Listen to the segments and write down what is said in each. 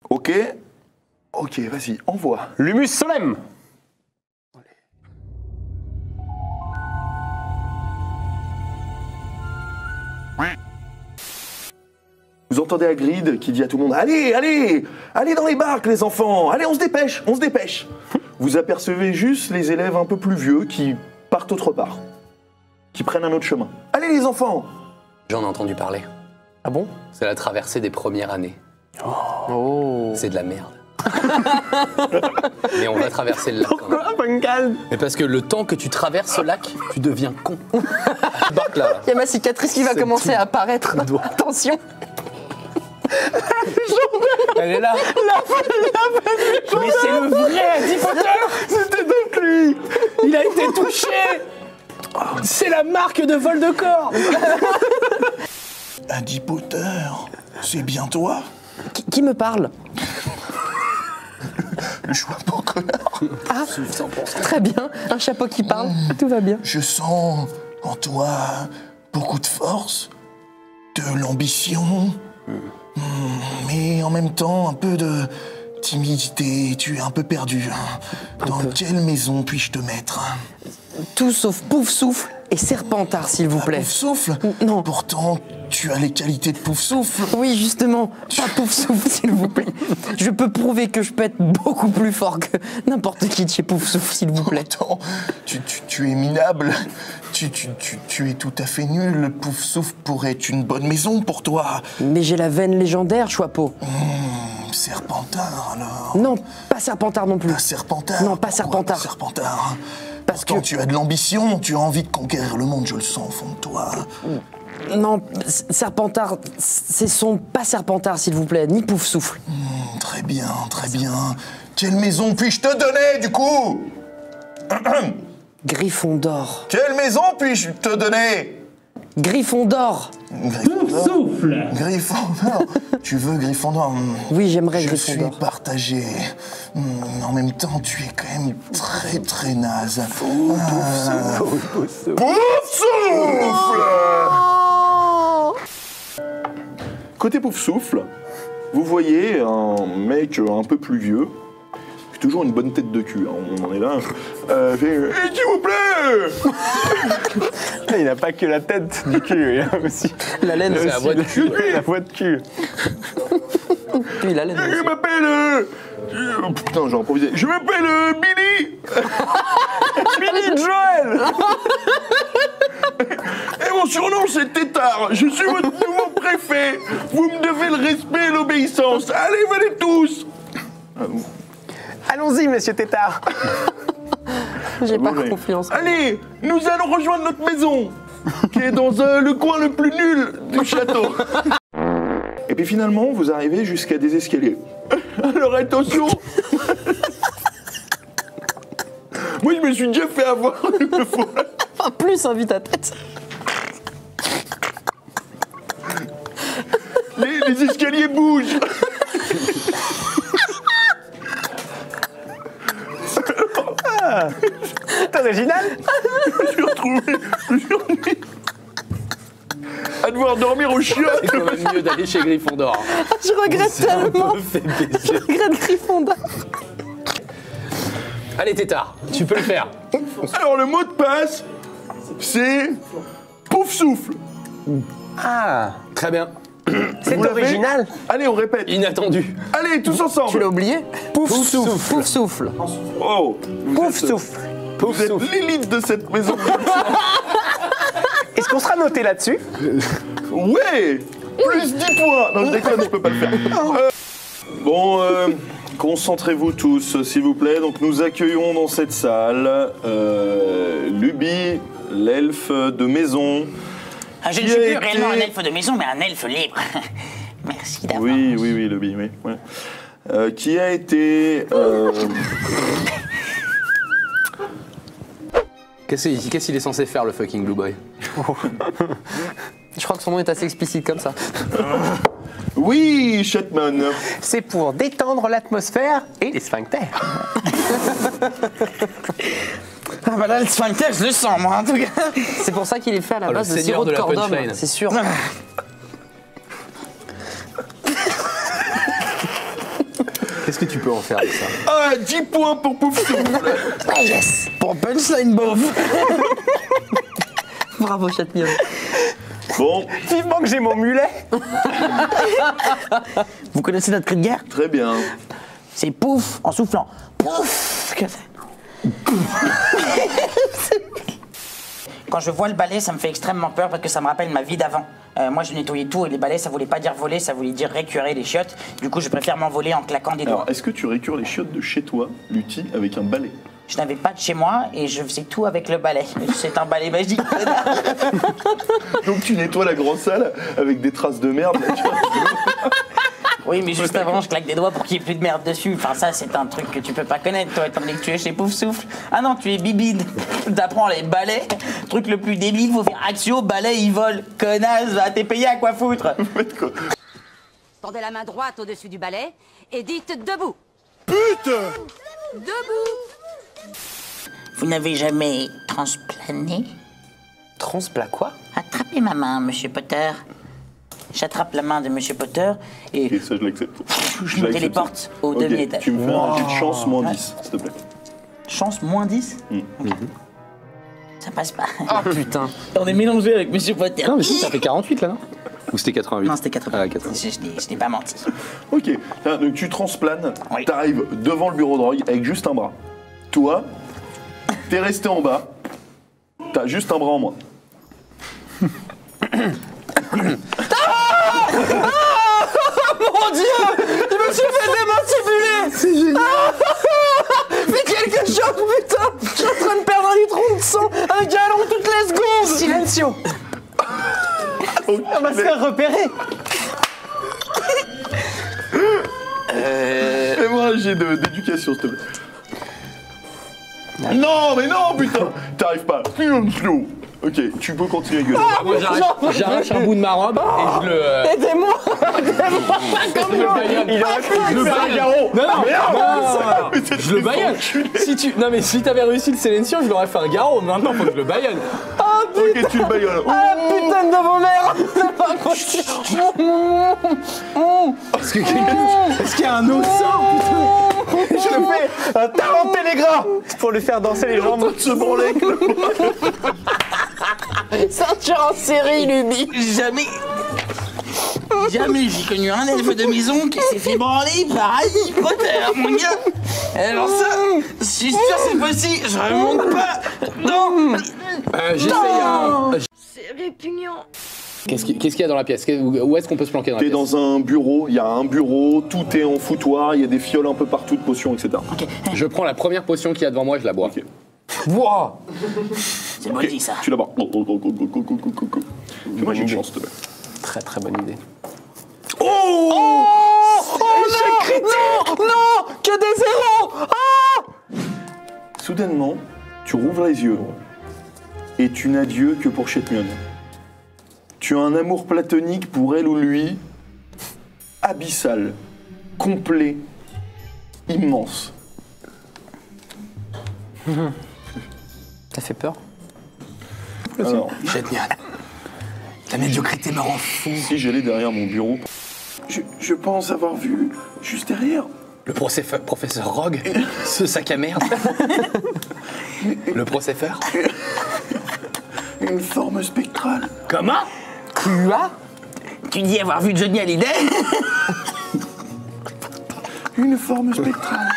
Ok. Ok, vas-y, envoie. Lumus Solem. Vous entendez Hagrid qui dit à tout le monde « Allez, allez, allez dans les barques les enfants, allez on se dépêche, on se dépêche !» Vous apercevez juste les élèves un peu plus vieux qui partent autre part, qui prennent un autre chemin. « Allez les enfants !» J'en ai entendu parler. Ah bon? C'est la traversée des premières années. Oh. C'est de la merde. Mais on va traverser le lac quand même. Pourquoi, Fungal? Mais parce que le temps que tu traverses ce lac, tu deviens con. Tu barques là. Il y a ma cicatrice qui va C'est commencer tout. à apparaître. Doigt. Attention. Elle est là. Mais c'est le vrai Harry Potter. C'était donc lui. Il a été touché. C'est la marque de Voldemort. Harry Potter, c'est bien toi? Qui me parle? Le chapeau connard. Ah, très bien. Un chapeau qui parle. Tout va bien. Je sens en toi beaucoup de force, de l'ambition, mais en même temps un peu de timidité. Tu es un peu perdu. Dans quelle maison puis-je te mettre? Tout sauf pouf souffle et serpentard, s'il vous plaît. Pouf souffle? Non. Pourtant, tu as les qualités de pouf souffle. Oui, justement, pas pouf souffle, s'il vous plaît. Je peux prouver que je peux être beaucoup plus fort que n'importe qui de chez pouf souffle, s'il vous plaît. Pourtant, tu es minable. Tu es tout à fait nul. Pouf souffle pourrait être une bonne maison pour toi. Mais j'ai la veine légendaire, Choixpeau. Serpentard, alors? Non, pas serpentard non plus. Pas Serpentard? Non, pas Pourquoi Serpentard. pas Serpentard. Parce Pourtant, que... tu as de l'ambition, tu as envie de conquérir le monde, je le sens au fond de toi. Non, Serpentard, c'est son pas Serpentard, s'il vous plaît, ni pouf souffle. Très bien, très bien. Quelle maison puis-je te donner, du coup? Gryffondor. Quelle maison puis-je te donner? Gryffondor. Gryffondor. Gryffondor. Tu veux Gryffondor? Oui, j'aimerais Je Gryffondor. suis partagé. En même temps, tu es quand même très, très naze. Pouf souffle! Côté Pouf Souffle, vous voyez un mec un peu plus vieux, qui a toujours une bonne tête de cul, hein, on en est là. S'il vous plaît! Il n'a pas que la tête du cul, il a aussi La laine, C'est la voix de cul. la voix de cul. puis la laine. Je m'appelle... putain, j'ai improvisé. Je m'appelle Billy! Billy Joel. Et mon surnom, c'est Tétard. Je suis votre nouveau préfet. Vous me devez le respect et l'obéissance. Allez, venez tous! Allons-y, monsieur Tétard. J'ai pas Ouais. confiance. Allez, nous allons rejoindre notre maison, qui est dans le coin le plus nul du château. Et puis finalement, vous arrivez jusqu'à des escaliers. Alors attention. Moi, je me suis déjà fait avoir une fois. Pas plus, hein, vite ta tête. Les escaliers bougent. C'est original. Je suis retrouvé plusieurs nuits à devoir dormir au chiottes. C'est quand même mieux d'aller chez Gryffondor. Je regrette tellement. Fait plaisir. Je regrette Gryffondor. Allez, Tétard, tu peux le faire. Alors, le mot de passe, c'est Pouf Souffle. Ah, Très bien. c'est Vous l'avez? original. Allez, on répète. Inattendu. Allez, tous ensemble. Tu l'as oublié? Pouf souffle. Pouf souffle. Oh, Pouf souffle. Vous êtes l'élite de cette maison. Est-ce qu'on sera noté là-dessus? Ouais, plus 10 points. Non, je déconne, je peux pas le faire. Bon, concentrez-vous tous, s'il vous plaît. Donc, nous accueillons dans cette salle Luby, l'elfe de maison. Ah, je ne Qui suis a plus été- réellement un elfe de maison, mais un elfe libre. Merci d'avoir... Oui, Luby, oui. Ouais. Qui a été... Qu'est-ce qu'il est censé faire, le fucking Blue Boy? Je crois que son nom est assez explicite comme ça. Oui, Shatman. C'est pour détendre l'atmosphère et les sphincters. Ah bah là, le sphincter, je le sens, moi, en tout cas. C'est pour ça qu'il est fait à la Oh, le base de seigneur sirop de de la cordon, punchline. c'est sûr. Qu'est-ce que tu peux en faire de ça? Ah, 10 points pour Pouf Souffle. Ah yes. Pour punchline bof. Bravo, Chatillon. Bon, Vivement que j'ai mon mulet. Vous connaissez notre cri de guerre? très bien. C'est pouf en soufflant. Pouf. Que c'est? Quand je vois le balai, ça me fait extrêmement peur parce que ça me rappelle ma vie d'avant. Moi, je nettoyais tout et les balais, ça voulait pas dire voler, ça voulait dire récurer les chiottes. Du coup, je préfère m'envoler en claquant des doigts. Alors, est-ce que tu récures les chiottes de chez toi, Lutti, avec un balai? Je n'avais pas de chez moi et je faisais tout avec le balai. C'est un balai magique. Donc tu nettoies la grande salle avec des traces de merde. Là, tu vois. Oui, mais juste avant, je claque des doigts pour qu'il n'y ait plus de merde dessus. Enfin, ça, c'est un truc que tu peux pas connaître, toi, étant donné que tu es chez Pouf Souffle. Ah non, tu es bibide. T'apprends les balais. Truc le plus débile, faut faire action, balai, il vole. Connasse, va, t'es payé à quoi foutre. Tendez la main droite au-dessus du balai et dites debout. Putain! Debout. Vous n'avez jamais transplané? Transplat quoi? Attrapez ma main, Monsieur Potter. J'attrape la main de Monsieur Potter et Ok, ça je l'accepte. je me téléporte au Ok, deuxième étage. tu me fais un jet de chance moins 10, s'il te plaît. Chance moins 10? Ok. Ça passe pas. Ah putain. On est mélangé avec Monsieur Potter. Non mais si, ça fait 48 là, non? Ou c'était 88? Non, c'était 80. Ah, 80. Je n'ai pas menti. Ok, donc tu transplanes, Oui. t'arrives devant le bureau de drogue avec juste un bras. Toi, t'es resté en bas, t'as juste un bras en moins. Mon Dieu, je me suis fait démantibuler. C'est génial. Fais quelque chose, putain. Je suis en train de perdre un litre de sang avec un long toutes les secondes. Silencio. On va se faire repérer. Fais-moi un jet d'éducation, s'il te plaît. Non, mais non, putain. T'arrives pas. Ok, tu peux continuer à gueuler. Moi j'arrache un bout de ma robe et je le... Aidez-moi. Aidez-moi. Comme Je le baïonne. Il aurait pu Je le faire un baïonne. garrot. Non, Mais t'es je le baïonne. Si tu... Non mais si t'avais réussi le silencio, je l'aurais fait un garrot. Maintenant faut que je le baïonne. Ok, tu le baïonnes. Ah putain de vos mères. C'est pas possible. Est-ce qu'il y a un os sort? Je le fais un talent télégraphe pour lui faire danser les jambes. Se branler avec le Ceinture en série, Luby. Jamais j'ai connu un elfe de maison qui s'est fait branler par Harry Potter, mon gars. Alors ça, je suis sûr c'est possible, je remonte pas. Non. J'essaye un... C'est répugnant. Qu'est-ce qu'il y a dans la pièce? Où est-ce qu'on peut se planquer dans la T'es pièce? dans un bureau, il y a un bureau, tout est en foutoir, il y a des fioles un peu partout de potions, etc. Je prends la première potion qu'il y a devant moi, je la bois. Ok. Bois. C'est bon dit ça. Tu la bois. Fais-moi j'ai une chance, s'il te plaît. Très très bonne idée. Échec critique. Non, que des zéros. Soudainement, tu rouvres les yeux et tu n'as Dieu que pour Chetmion. Tu as un amour platonique pour elle ou lui, abyssal, complet, immense. Ça fait peur? Alors, Chetmion. La médiocrité me rend fou. si j'allais derrière mon bureau, je pense avoir vu juste derrière Le professeur Rogue, ce sac à merde. Le processeur. une forme spectrale. Comment? Quoi? Tu dis avoir vu Johnny Hallyday? Une forme spectrale.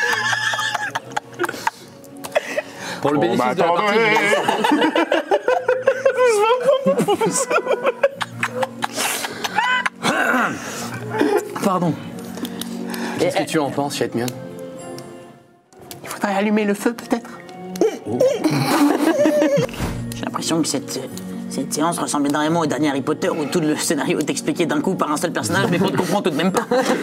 Pour le bénéfice de la partie. Pardon. Qu'est-ce que tu en penses, Chetmion? Il faudrait allumer le feu, peut-être. J'ai l'impression que cette séance ressemble énormément au dernier Harry Potter où tout le scénario est expliqué d'un coup par un seul personnage mais qu'on ne comprend tout de même pas.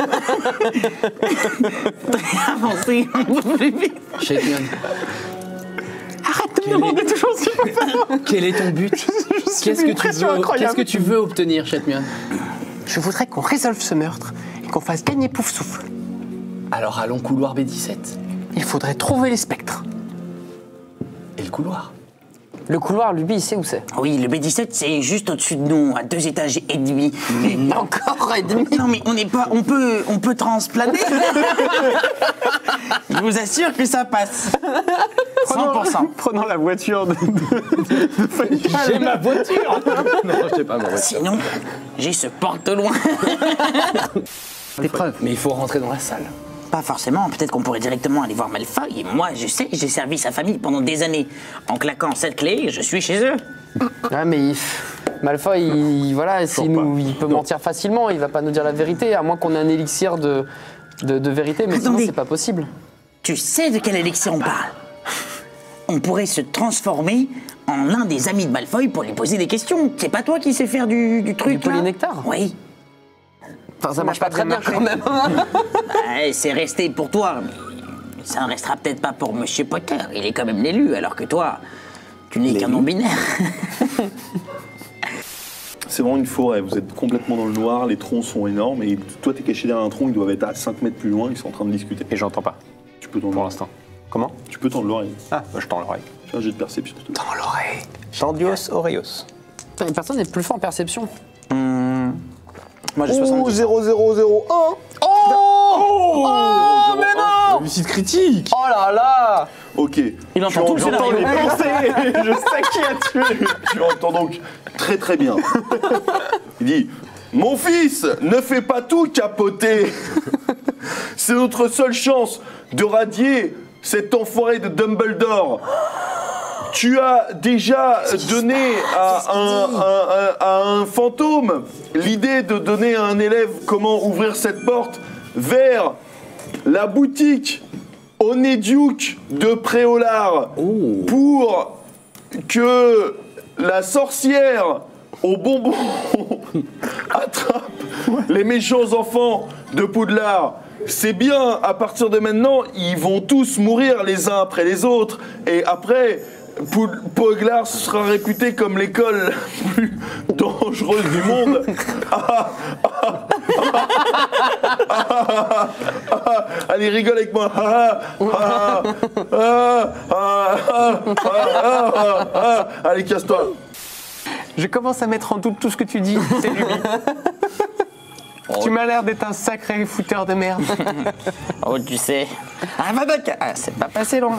Très avancé, on peut plus vite. Chetmion. Arrête de me demander toujours si je peux faire. Quel est ton but? Qu'est-ce que tu veux obtenir, Chetmion? Je voudrais qu'on résolve ce meurtre et qu'on fasse gagner Pouf Souffle. Alors allons couloir B17. Il faudrait trouver les spectres. Et le couloir? Le couloir, lui, il sait où c'est. Oui, le B17, c'est juste au-dessus de nous, à 2 étages et demi. Encore et demi. Non, mais on n'est pas... On peut transplaner. Je vous assure que ça passe. 100%. Prenons la voiture de J'ai ma voiture. Non, j'ai pas ma voiture. Sinon, j'ai ce porte-loin. Des preuves. Mais il faut rentrer dans la salle. Pas forcément, peut-être qu'on pourrait directement aller voir Malfoy. Moi, je sais, j'ai servi sa famille pendant des années. En claquant cette clé, je suis chez eux. Ouais, mais Malfoy, voilà, il peut mentir facilement, il va pas nous dire la vérité, à moins qu'on ait un élixir de vérité, mais sinon Attendez. c'est pas possible. Tu sais de quel élixir on parle? On pourrait se transformer en l'un des amis de Malfoy pour lui poser des questions. C'est pas toi qui sais faire du truc, Du là? polynectar? Oui. Enfin, ça marche pas très bien quand même. Ouais, c'est resté pour toi, mais ça ne restera peut-être pas pour Monsieur Potter. Il est quand même l'élu, alors que toi, tu n'es qu'un non-binaire. C'est vraiment une forêt, vous êtes complètement dans le noir, les troncs sont énormes et toi t'es caché derrière un tronc, ils doivent être à 5 mètres plus loin, ils sont en train de discuter. Et j'entends pas, Tu peux tendre pour l'oreille. l'instant. Comment? Tu peux tendre l'oreille. Ah, bah, je tends l'oreille. Fais un jet de perception. s'il te plaît. Dans l'oreille. Tendios Oreos. Putain, personne n'est plus fort en perception. Moi, j'ai 70. 0001. Oh, mais non. Réussite critique. Oh là là. Ok. Il entend tout le J'entends scénario. les pensées. Je sais qui a tué. Tu entends donc très très bien. Il dit mon fils, ne fais pas tout capoter. C'est notre seule chance de radier cet enfoiré de Dumbledore. Tu as déjà donné à un fantôme l'idée de donner à un élève comment ouvrir cette porte vers la boutique Honeyduke de Préolard pour que la sorcière aux bonbons attrape les méchants enfants de Poudlard. C'est bien, à partir de maintenant, ils vont tous mourir les uns après les autres. Et après, Poudlard sera réputé comme l'école la plus dangereuse du monde. Allez, rigole avec moi. Allez, casse-toi. Je commence à mettre en doute tout ce que tu dis, c'est Luby. Tu m'as l'air d'être un sacré fouteur de merde. Oh, tu sais. Ah, Madoc, c'est pas passé loin.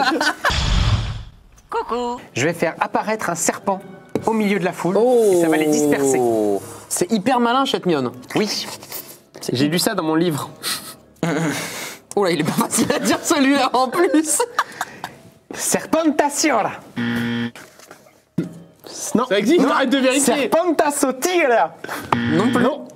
Coucou. Je vais faire apparaître un serpent au milieu de la foule et ça va les disperser. C'est hyper malin, Chetmion. Oui, j'ai lu ça dans mon livre. Oh là, il est pas facile à dire celui-là en plus. Serpentaciora. Non, Ça existe, arrête de vérifier. Serpentasotira. Non plus. Non.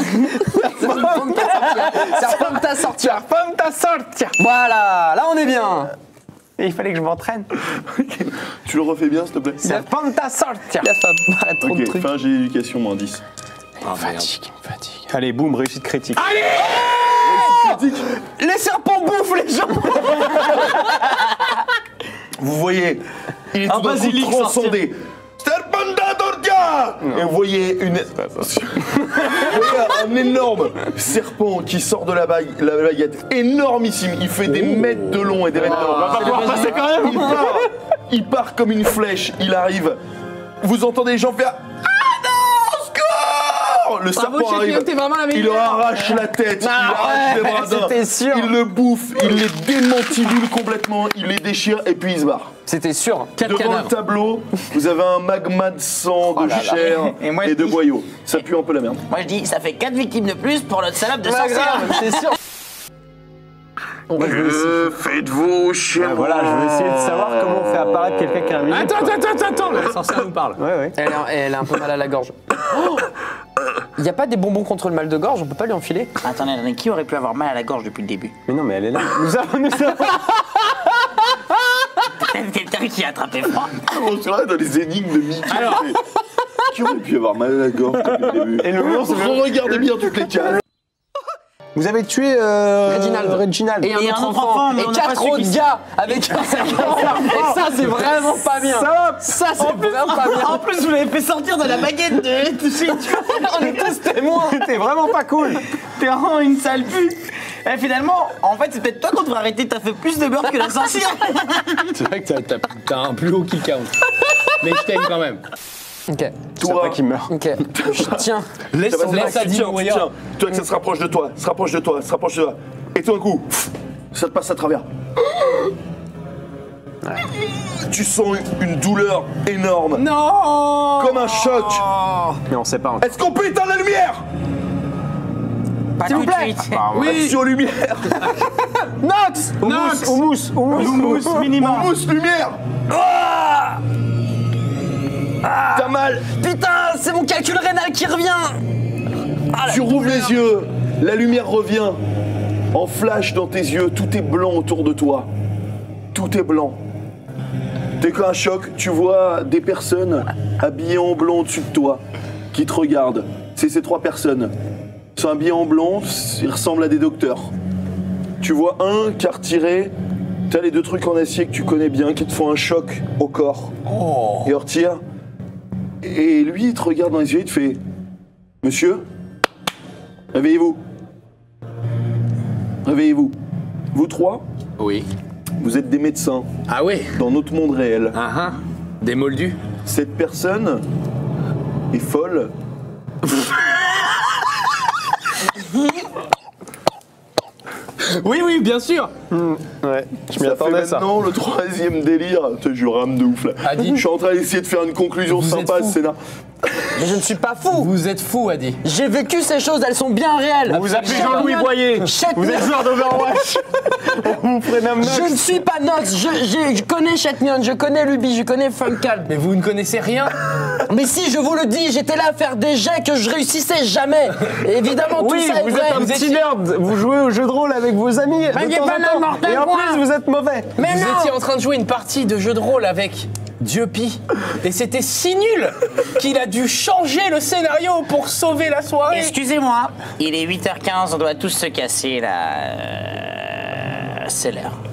Serpentasortia. Serpentasortia. Voilà, là on est bien. Et il fallait que je m'entraîne. Tu le refais bien, s'il te plaît. Serpentasortia. Il a fait apparaître trop de Ok, trucs. fais un jet d'éducation, moins 10. Fatigue. Allez, boum, réussite critique. Les serpents bouffent les gens. Vous voyez, il est tout d'un coup transcendé. Serpentatortia. Et vous voyez un énorme serpent qui sort de la baguette, énormissime. Il fait des mètres de long et des mètres de long. On va pas pouvoir passer quand même. Il part comme une flèche. Il arrive. Vous entendez les gens faire ah non, score. Le serpent Chetmion, arrive. t'es vraiment la Il meilleure. leur arrache la tête. Il arrache les bras d'un. c'était sûr. Il le bouffe. Il les démantibule complètement. Il les déchire et puis il se barre. C'était sûr. Quel Devant le cadavre. tableau, vous avez un magma de sang, de là là. chair Et moi, et je de dis- boyaux. Ça pue un peu la merde. Moi, je dis, ça fait 4 victimes de plus pour notre salope de Pas sorcière. grave, c'est sûr. Faites-vous chier. Voilà, je vais essayer de savoir comment on fait apparaître quelqu'un qui a un minute. Attends, la sorcière nous parle. Ouais. Elle a un peu mal à la gorge. Il n'y a pas des bonbons contre le mal de gorge, on peut pas lui enfiler. Attendez, qui aurait pu avoir mal à la gorge depuis le début? Mais non, mais elle est là. Nous avons. Peut-être quelqu'un qui a attrapé froid. On se dans les énigmes de Mickey. Qui aurait pu avoir mal à la gorge depuis le début? Et le monstre, Regardez bien toutes les cases. Vous avez tué Reginald. Et un autre enfant. mais Et on n'a pas 4 su autres qui gars avec un serpent. Et ça, c'est vraiment pas bien. Ça, c'est vraiment pas bien. En plus, vous l'avez fait sortir de la baguette de chez On est tous témoins. T'es vraiment pas cool. T'es vraiment une sale pute. Et finalement, en fait, c'est peut-être toi qu'on devrait arrêter. T'as fait plus de beurre que la sorcière. C'est vrai que t'as un plus haut kill count. Mais je t'aime quand même. Ok. Toi, qui meurt. Ok. Je tiens. Laisse Adi tiens, mourir. toi que ça se rapproche de toi, se rapproche de toi. Et tout d'un coup, ça te passe à travers. Tu sens une douleur énorme. Non. Comme un choc. Mais on sait pas encore. Est-ce qu'on peut éteindre la lumière? Pas tout de suite. Action lumière. Nox. Houmous, minimum. Mousse lumière. T'as mal. Putain, c'est mon calcul rénal qui revient. Tu rouvres les yeux. La lumière revient. En flash dans tes yeux, tout est blanc autour de toi. Tout est blanc. T'es qu'un choc, tu vois des personnes habillées en blanc au-dessus de toi qui te regardent. C'est ces 3 personnes. Ils sont habillés en blanc, ils ressemblent à des docteurs. Tu vois un qui a retiré, t'as les 2 trucs en acier que tu connais bien, qui te font un choc au corps. Et il retire. Et lui, il te regarde dans les yeux, il te fait « Monsieur, réveillez-vous. Réveillez-vous. Vous 3, Oui. vous êtes des médecins Ah ouais. dans notre monde réel. Des moldus. Cette personne est folle. Oui, bien sûr. Ouais, je m'y Ça fait attendais ça. maintenant le 3e délire. Je rame de ouf là. Adi. Je suis en train d'essayer de faire une conclusion Vous êtes sympa à fou. ce scénar. Mais je ne suis pas fou. Vous êtes fou, Adi. J'ai vécu ces choses, elles sont bien réelles. Vous appelez Jean-Louis Boyer. Vous êtes joueur d'Overwatch. On vous prénomme Nox. Je ne suis pas Nox, je connais Shetmion, je connais Luby, je connais Funkal. Mais vous ne connaissez rien. Mais si, je vous le dis, j'étais là à faire des jets que je réussissais jamais. Et évidemment, tout Oui, ça est vous vrai. êtes un petit nerd. Vous jouez au jeu de rôle avec vos amis. de il est temps pas en temps. n'importe Et en quoi. plus, vous êtes mauvais. Mais Vous non. étiez en train de jouer une partie de jeu de rôle avec Dieupi. Et c'était si nul qu'il a dû changer le scénario pour sauver la soirée. Excusez-moi, il est 8h15, on doit tous se casser là. C'est l'heure.